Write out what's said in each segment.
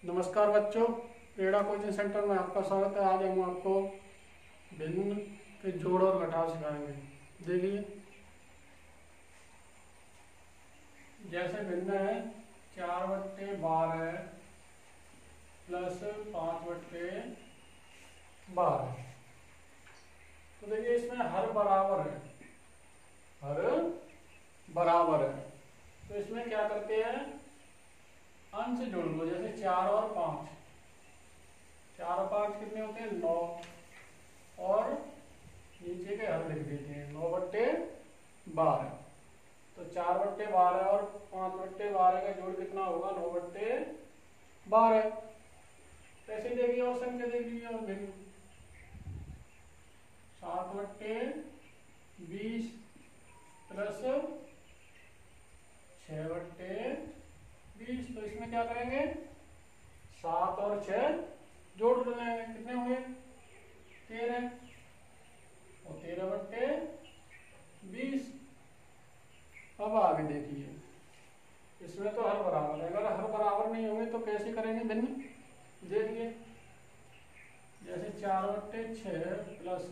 नमस्कार बच्चों, क्रीड़ा कोचिंग सेंटर में आपका स्वागत है। आज हम आपको भिन्न के जोड़ और घटाव सिखाएंगे। देखिए, जैसे भिन्न है 4/12 प्लस 5/12। तो देखिए इसमें हर बराबर है, तो इसमें क्या करते हैं, अंश जोड़ लो। जैसे 4 और 5, 4 और 5 कितने होते हैं, 9, और नीचे के हर लिख देते हैं 9/12। तो 4/12 और 5/12 का जोड़ कितना होगा, 9/12। ऐसे देखिए और संख्या देख लीजिए, और भिन्न 7/20 प्लस 6/20। तो इसमें क्या करेंगे, 7 और 6 जोड़ लेंगे, कितने हुए 13, और 13/20। अब आगे देखिए, इसमें तो हर बराबर है, अगर हर बराबर नहीं होंगे तो कैसे करेंगे भिन्न। देखिए जैसे 4/6 प्लस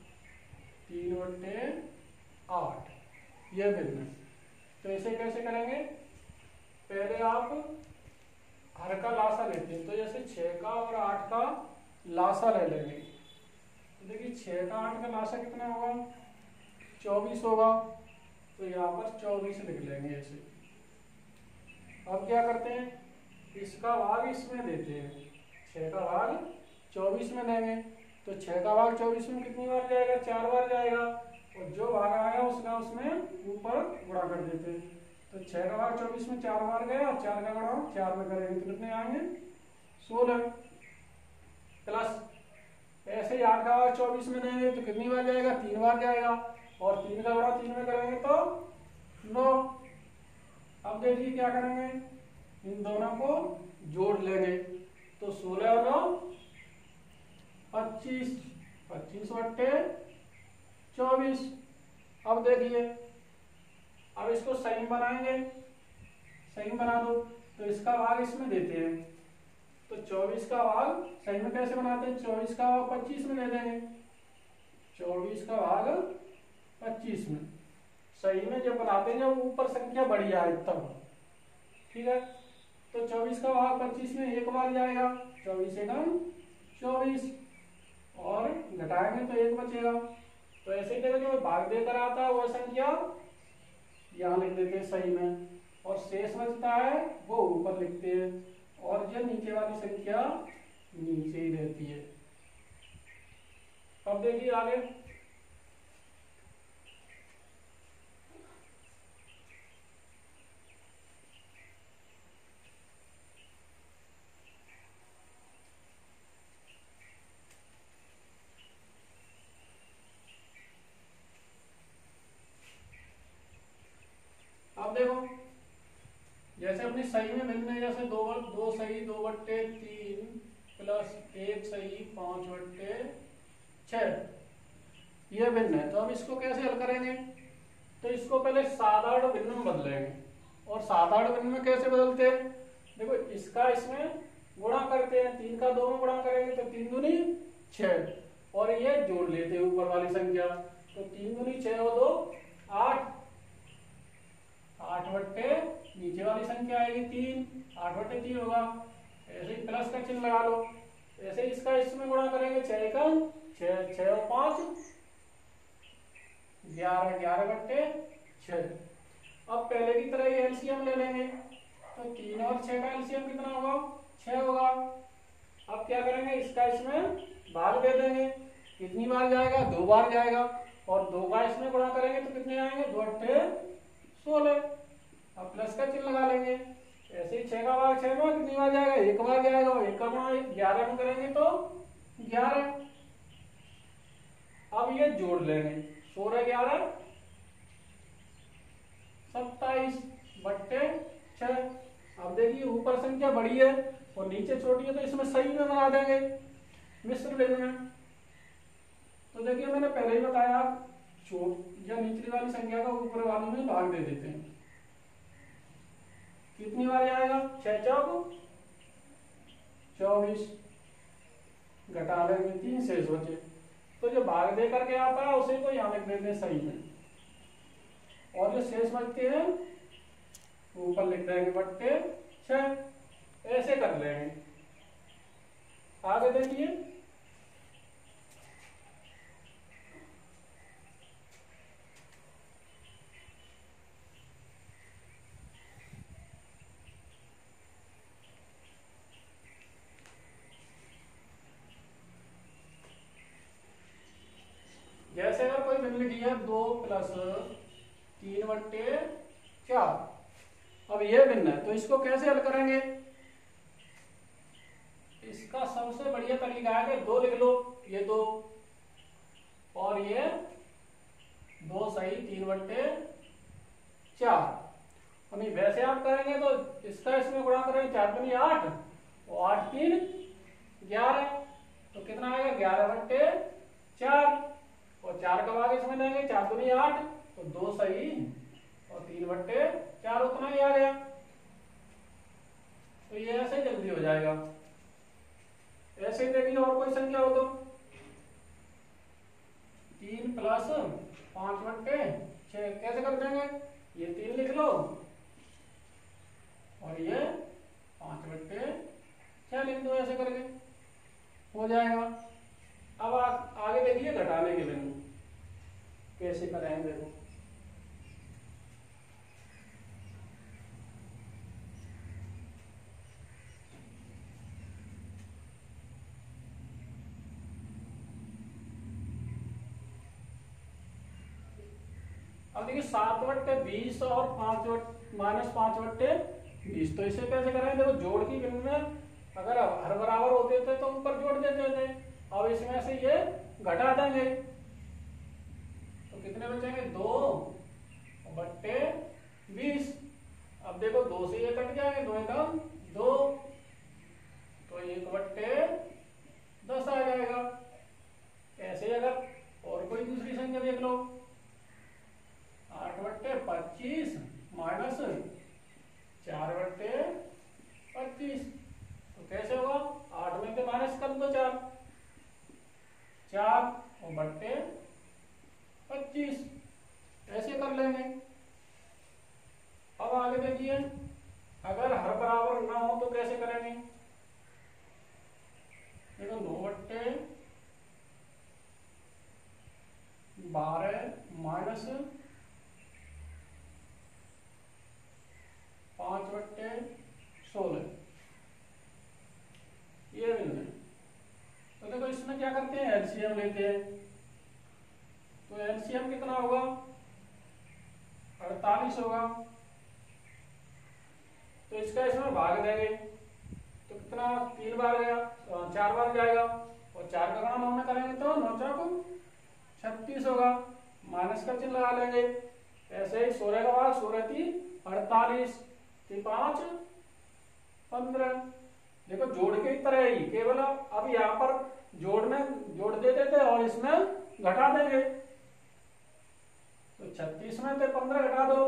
3/8, यह भिन्न है। तो ऐसे कैसे करेंगे, पहले आप हर का लासा लेते हैं। तो जैसे 6 का और 8 का लासा ले लेंगे। तो देखिए 6 का 8 का लासा कितना होगा, 24 होगा। तो यहाँ पर 24 लिख लेंगे ऐसे। अब क्या करते हैं, इसका भाग इसमें देते हैं, 6 का भाग 24 में देंगे। तो 6 का भाग 24 में कितनी बार जाएगा, 4 बार जाएगा, और जो भाग आएगा उसका उसमें ऊपर गुणा कर देते हैं। तो 6 का भाग 24 में 4 बार गया, और 4 का गुणा 4 में करेंगे तो कितने आएंगे, 16। प्लस ऐसे ही 8 का भाग 24 में देंगे तो कितनी बार जाएगा, 3 बार जाएगा, और 3 का गुणा 3 में करेंगे तो 9। अब देखिए क्या करेंगे, इन दोनों को जोड़ लेंगे। तो 16 और 9 25, 25/24। अब देखिए, अब इसको सही बनाएंगे, सही बना दो। तो इसका भाग इसमें देते हैं। तो 24 का भाग सही में कैसे बनाते हैं, 24 का भाग 25 में दे देंगे। 24 का भाग 25 में सही में जब बनाते हैं, जब ऊपर संख्या बड़ी आए तब, ठीक है। तो 24 का भाग 25 में एक बार जाएगा, 24 एकम 24, और घटाएंगे तो 1 बचेगा। तो ऐसे करेंगे, जो भाग देकर आता है वह संख्या यहाँ लिख देते हैं सही में, और शेष बचता है वो ऊपर लिखते हैं, और जो नीचे वाली संख्या नीचे ही रहती है। अब देखिए आगे, अब देखो जैसे अपनी सही में भिन्न है, जैसे 2 सही 2/3 प्लस 1 सही 5/6, यह भिन्न है। तो अब इसको कैसे हल करेंगे, तो इसको पहले साधारण भिन्न में बदलेंगे। और साधारण भिन्न में कैसे बदलते हैं, देखो इसका इसमें गुणा करते हैं, 3 का 2 में गुणा करेंगे तो 3 दूनी 6, और ये जोड़ लेते हैं ऊपर वाली संख्या। तो 3 दूनी 6 और 2 8, 8/, नीचे वाली संख्या आएगी 3, 8/3 होगा। ऐसे ही प्लस का चिन्ह लगा लो। ऐसे इसका इसमें गुणा करेंगे, 6 का 6, 6 और 5 11, 11/6। अब पहले की तरह ये एलसीएम ले लेंगे। तो 3 और 6 का एलसीएम कितना होगा, 6 होगा। अब क्या करेंगे, इसका इसमें भाग दे देंगे, कितनी बार जाएगा, 2 बार जाएगा, और 2 का इसमें गुणा करेंगे तो कितने आएंगे, 2/16। अब प्लस का चिन्ह लगा लेंगे। ऐसे ही 6 का भाग 6 में कितनी बार जाएगा, 1 बार जाएगा, और 1 का गुणा 11 में करेंगे तो 11। अब ये जोड़ लेंगे, 16 11 27/6। अब देखिए ऊपर संख्या बड़ी है और नीचे छोटी है, तो इसमें सही में बना देंगे, मिश्र भिन्न में। तो देखिए मैंने पहले ही बताया, या निचली वाली संख्या का ऊपर वाली में भाग दे देते हैं। कितनी बार जाएगा, 6 चौक 24, घटाने में 3 शेष बचे। तो जो भाग दे करके आता है उसे तो यहाँ लिख देते हैं सही में, और जो शेष बचते हैं ऊपर लिख देंगे बट्टे 6। ऐसे कर लेंगे। आगे देखिए, जैसे अगर कोई बिंदु लिखी है 2 + 3/4, अब ये भिन्न है तो इसको कैसे हल करेंगे? इसका सबसे बढ़िया तरीका है कि 2 लिख लो, ये 2 और ये 2 सही 3/4। नहीं वैसे आप करेंगे तो इसका इसमें गुणा करेंगे, 4 दूनी 8 और 8 3 11, तो कितना आएगा 11/4, और 4 का भाग इसमें लेंगे, 4 दूनी 8 तो 2 सही और 3/4 उतना ही आ गया। तो ये ऐसे जल्दी हो जाएगा। ऐसे ही देखिए और कोई संख्या हो तो 3 + 5/6 कैसे कर देंगे? ये 3 लिख लो और ये 5/6 लिख दो, ऐसे करके हो जाएगा। अब आगे देखिए घटाने के बिंदु कैसे करेंगे। देखो अब देखिए 7/20 और -5/20, तो इसे कैसे करेंगे? देखो जोड़ की बिंदु में अगर हर बराबर होते थे तो ऊपर जोड़ देते थे, अब इसमें से ये घटा देंगे तो कितने बचेंगे? 2/20। अब देखो 2 से ये कट जाएंगे, 2 एकम 2, तो 1/10 आ जाएगा। ऐसे अगर और कोई दूसरी संख्या देख लो, 8/25 - 4/25, तो कैसे होगा? 8 में से माइनस कर दो 4 और बट्टे 25, ऐसे कर लेंगे। अब आगे देखिए, अगर हर बराबर ना हो तो कैसे करेंगे? देखो 9/12 -5/16 ये मिलने। तो देखो इसमें क्या करते हैं? एलसीएम लेते हैं। तो एलसीएम कितना होगा? 48 होगा। तो इसका इसमें भाग देंगे तो कितना? 3 बार गया, 4 बार जाएगा, और 4 का गुणा 9 में करेंगे तो 9 × 36 होगा। माइनस का चिन्ह लगा लेंगे। ऐसे ही 16 का भाग 16 × 48, 5 15। देखो जोड़ के ही तरह ही, केवल अब यहाँ पर जोड़ देते थे और इसमें घटा देंगे। तो 36 में से 15 घटा दो,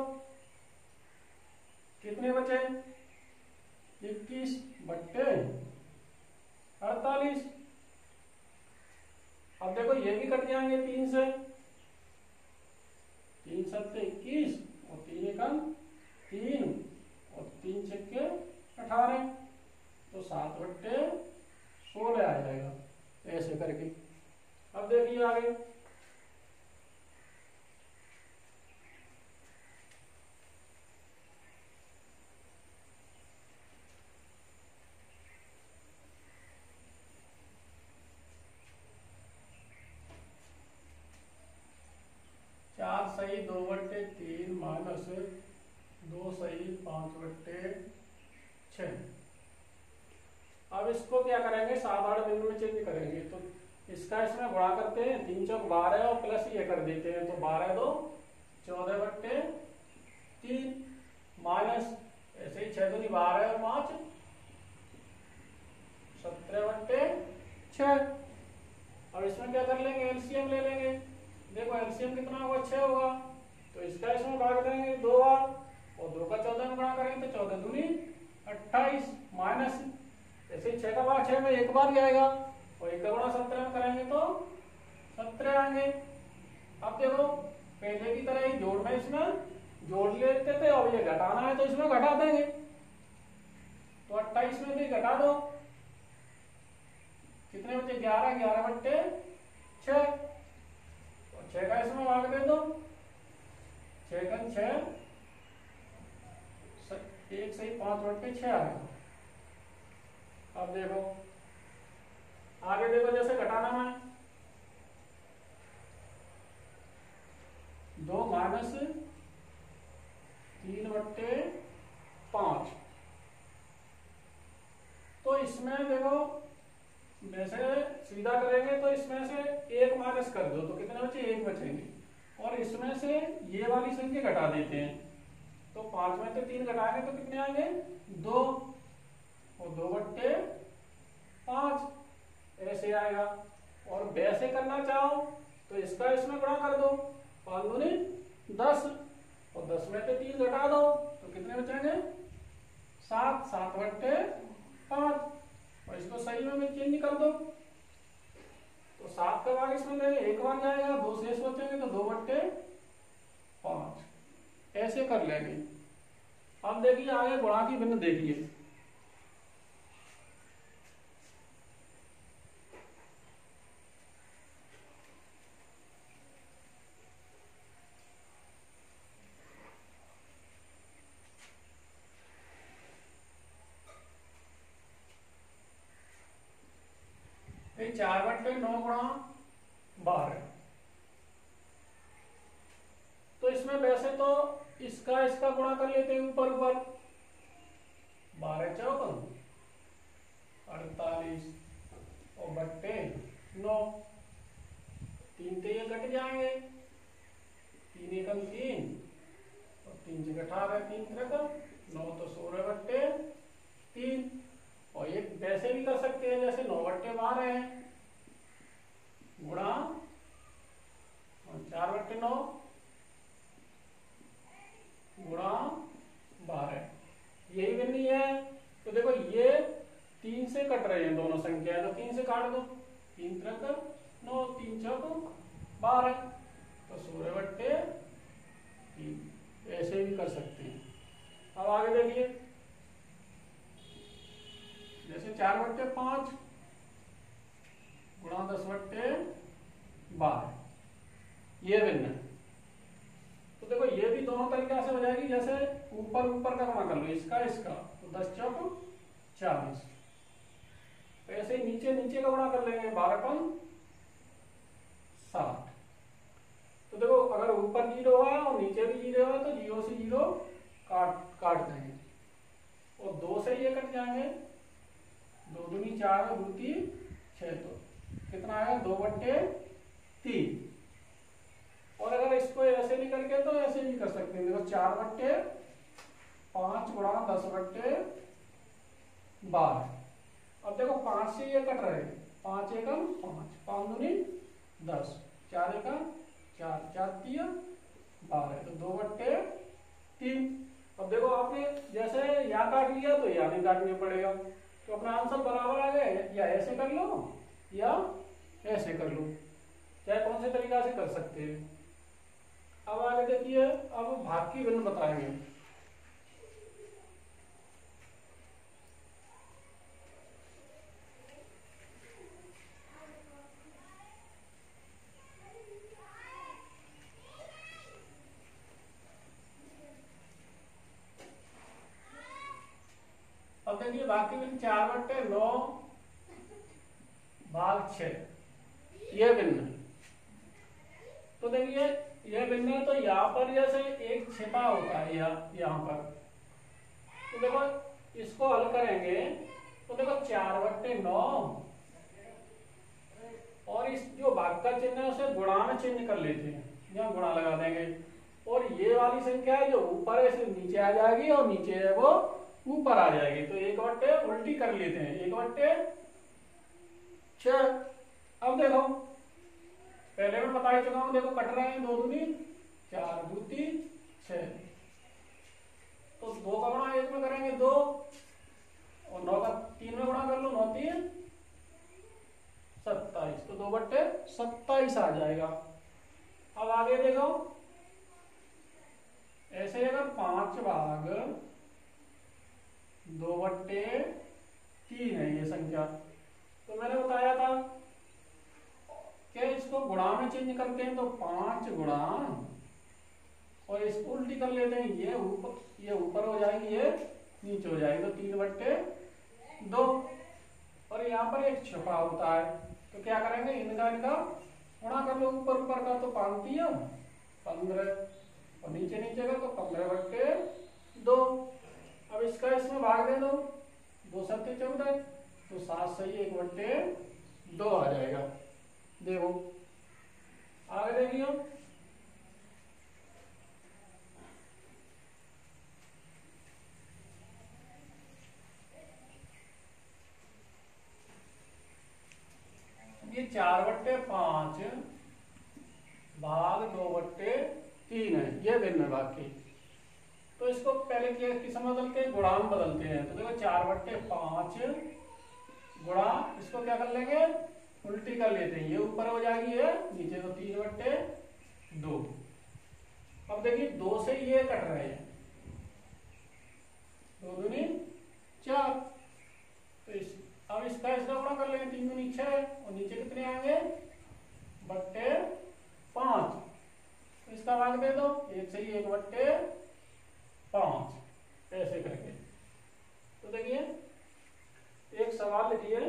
कितने बचे? 21/48। अब देखो ये भी कट जाएंगे 3 से, 3 × 7 = 21 और 3 एकम 3 और 3 × 6 = 18, तो 7/16 आ जाएगा ऐसे करके। अब देखिए आगे, सही 2/3 माइनस 2 सही 5/6। अब इसको क्या करेंगे? 7-8 बिंदु में चेंज करेंगे। तो इसका इसमें गुणा करते हैं, 3 × 4 = 12 और प्लस ये कर देते हैं, तो 12 × 2 = 14/3 माइनस ऐसे ही 6 दूनी 12 और 5 17/6। अब इसमें क्या कर लेंगे? एलसीएम ले लेंगे। देखो एलसीएम कितना होगा? 6 होगा, तो इसका इसमें भाग देंगे 2 बार, और 2 का 14 में गुणा करेंगे तो 14 दूनी 28 माइनस ऐसे 6 का भाग 6 में एक बार ही आएगा, और 1 का गुणा 17 में करेंगे तो 17 आएंगे। अब देखो पहले की तरह ही जोड़ना, इसमें जोड़ लेते थे, अब ये घटाना है तो इसमें घटा देंगे, तो 28 में भी घटा दो, कितने बचे 11, 11 बट्टे 6, और 6 का इसमें भाग दे दो, 6 का 6, 1 सही 5 बट्टे 6 आएगा। अब देखो आगे देखो, जैसे घटाना है 2 माइनस 3 बट्टे 5, तो इसमें देखो वैसे सीधा करेंगे तो इसमें से 1 माइनस कर दो तो कितने बचे 1 बचेंगे, और इसमें से ये वाली संख्या घटा देते हैं, तो 5 में से 3 घटाएंगे तो कितने आएंगे 2, और 2 बट्टे 5 ऐसे आएगा। और वैसे करना चाहो तो इसका इसमें गुणा कर दो, 5 दूनी 10, और 10 में से 3 घटा दो तो कितने बचेंगे 7, 7 बट्टे 5, और इसको सही में चेंज कर दो, तो 7 का भाग इसमें लेंगे 1 बार जाएगा, 2 शेष बचेंगे तो 2 बट्टे 5 ऐसे कर लेंगे। अब देखिए आगे गुणा की भिन्न देखिए, भाई 4 बट्टे 9 गुणा 12, तो इसमें वैसे तो इसका गुणा कर लेते हैं ऊपर ऊपर, 12 चौक 48 और बट्टे 9, 3 तो ये कट जाएंगे, 3 एकम 3 और 3 से 18, 3 त्रिक 9 तो 16 बट्टे 3, और ये वैसे भी कर सकते हैं जैसे 9 बट्टे 12 है गुणा 4 बट्टे 9 गुणा 12, यही बिंदी है। तो देखो ये 3 से कट रहे हैं दोनों संख्या, तो 3 से काट दो, 3 त्रिक 9, 3 चौक 12, तो 16 बट्टे 3 ऐसे भी कर सकते हैं। अब आगे देखिए, जैसे 4 बट्टे 5 गुणा 10 बट्टे 12, ये भिन्न है, तो देखो ये भी दोनों तरीके से हो जाएगी, जैसे ऊपर ऊपर का गुणा कर लो, इसका तो 10 चौक 40, तो ऐसे ही नीचे नीचे का गुणा कर लेंगे, 12 कम 60, तो देखो अगर ऊपर 0 है और नीचे भी 0 है तो 0 से 0 काट देंगे, और 2 से ये कट जाएंगे, 2 दूनी 4 और 2 3 6, तो कितना आएगा 2 बट्टे 3, और अगर इसको ऐसे नहीं करके तो ऐसे भी कर सकते हैं, देखो 4 बट्टे 5 गुणा 10 बट्टे 12, अब देखो 5 से ये कट रहे, 5 एकम 5, 5 दूनी 10, 4 एकम 4, 4 3 12, तो 2 बट्टे 3। अब देखो आपने जैसे यहाँ काट लिया तो यहाँ नहीं काटने पड़ेगा, तो अपना आंसर बराबर आ गए, या ऐसे कर लो या ऐसे कर लो, चाहे कौन से तरीका से कर सकते हैं। अब आगे देखिए, अब भाग की भिन्न बताएंगे। अब देखिए भाग की भिन्न 4 बट्टे 9 भाग 6, ये भिन्न, तो देखिए यह भिन्न है, तो यहाँ पर जैसे एक छिपा होता है यहाँ पर, तो देखो इसको हल करेंगे तो देखो 4 बट्टे 9 और इस जो भाग का चिन्ह है उसे गुणा में चेंज कर लेते हैं, यहाँ गुणा लगा देंगे, और ये वाली संख्या है जो ऊपर है नीचे आ जाएगी और नीचे है वो ऊपर आ जाएगी, तो 1 बट्टे उल्टी कर लेते हैं, 1 बट्टे 6। अब देखो पहले मैं बता ही चुका हूं, देखो कट रहे हैं, 2 दूनी 4, 2 3 6, तो 2 का गुणा 1 में करेंगे 2, और 9 का 3 में गुणा कर लो, 27 आ जाएगा। अब आगे देखो, ऐसे अगर 5 भाग 2/3 है ये संख्या, तो मैंने बताया था कि इसको गुणा में चेंज करते हैं, तो 5 गुणा, और इसको उल्टी कर लेते हैं, ये ऊपर हो जाएगी, ये नीचे हो जाएगी, तो 3/2। और यहाँ पर एक छुपा होता है, तो क्या करेंगे, इनका गुणा कर लो, ऊपर ऊपर का, तो 5×3=15, और नीचे नीचे का, तो 15/2। अब इसका इसमें भाग दे दो, 2×7=14, तो 7 सही 1/2 आ जाएगा। देखो आगे देखिए, ये 4/5 भाग 2/3 है, ये भिन्न भाग की। तो इसको पहले किसमें बदलते हैं, गुणा में बदलते हैं। तो देखो 4/5 गुणा, इसको क्या कर लेंगे, उल्टी कर लेते हैं, ये ऊपर हो जाएगी, ये नीचे, तो 3/2। अब देखिए 2 से ये कट रहे हैं, 2 दूनी 4, तो अब इसका गुणा कर लेंगे, 3 दूनी 6, और नीचे कितने आएंगे, 1/5, तो इसका भाग दे दो, 1 से ही 1/5, ऐसे करके। तो देखिए एक सवाल लिखिए,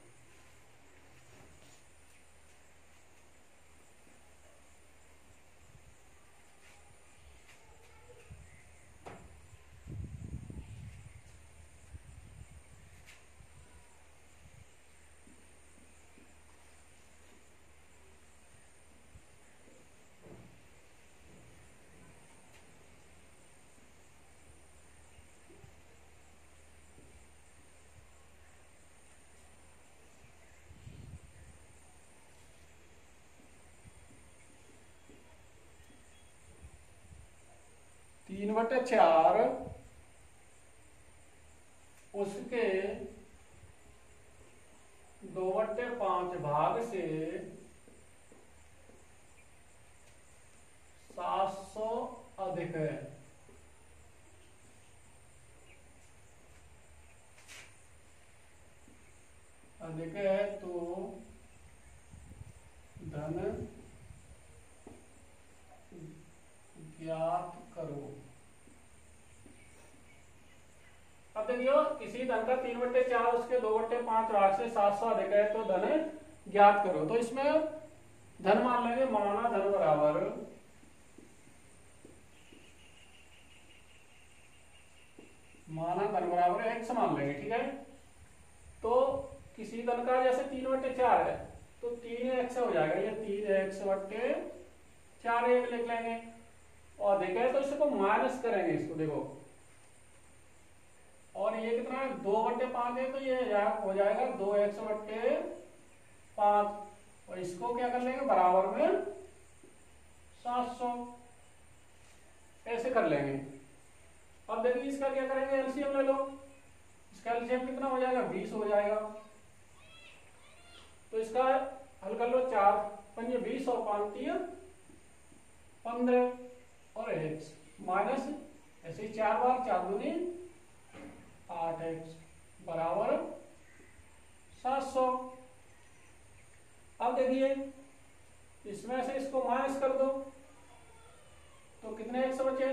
तीन बटे 4 उसके 2/5 भाग से 700 अधिक है। अधिक है तो धन ज्ञात करो। अब देखियो, किसी धन का 3/4 उसके 2/5 भाग से 700 अधिक है तो धन ज्ञात करो। तो इसमें धन मान लेंगे, माना धन बराबर x मान लेंगे, ठीक है। तो किसी धन का जैसे 3/4 है तो 3x हो जाएगा, ये 3x/4 एक लिख लेंगे, और देखें तो इसको माइनस करेंगे, इसको देखो, और ये कितना है, 2/5 है, तो ये हो जाएगा 2x/5, और इसको क्या कर लेंगे, बराबर में 700, ऐसे कर लेंगे। अब देखिए इसका क्या करेंगे, एलसीएम ले लो, इसका एलसीएम कितना हो जाएगा, 20 हो जाएगा। तो इसका हल कर लो, 4×5 20 और 5×3 15, और x माइनस ऐसे 4 बार, 4×2 8x बराबर 700। अब देखिए इसमें से इसको माइनस कर दो, तो कितने x बचे,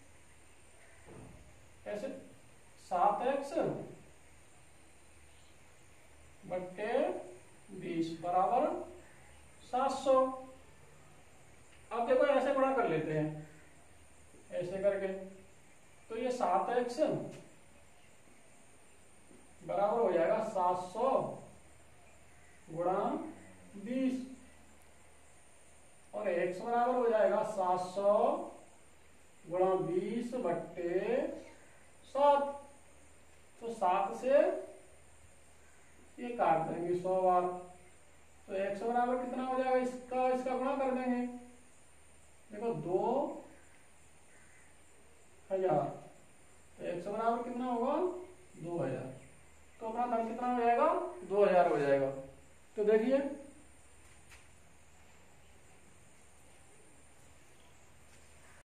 ऐसे 7x/20 बराबर 700। अब देखो ऐसे गुणा कर लेते हैं, ऐसे करके, तो ये 7x बराबर हो जाएगा 700 गुणा 20, और x बराबर हो जाएगा 700 गुणा 20/7। तो 7 से ये काट देंगे 100 बार, तो x बराबर कितना हो जाएगा, इसका गुणा कर देंगे, देखो 2000, तो x बराबर कितना होगा, 2000, तो अपना धन कितना हो जाएगा, 2000 हो जाएगा। तो देखिए